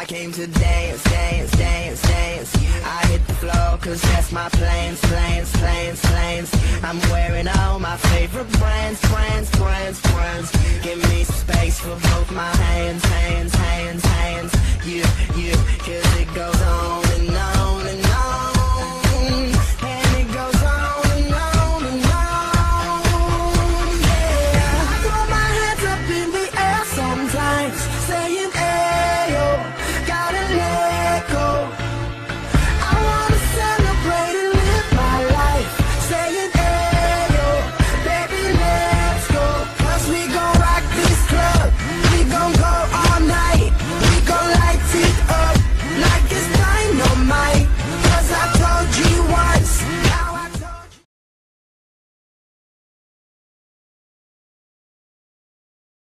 came to dance, dance, dance, dance. I hit the floor cause that's my plans, plans, plans, plans. I'm wearing all my favorite brands, brands, brands, brands. Give me some space for both my hands, hands, hands, hands. You, cause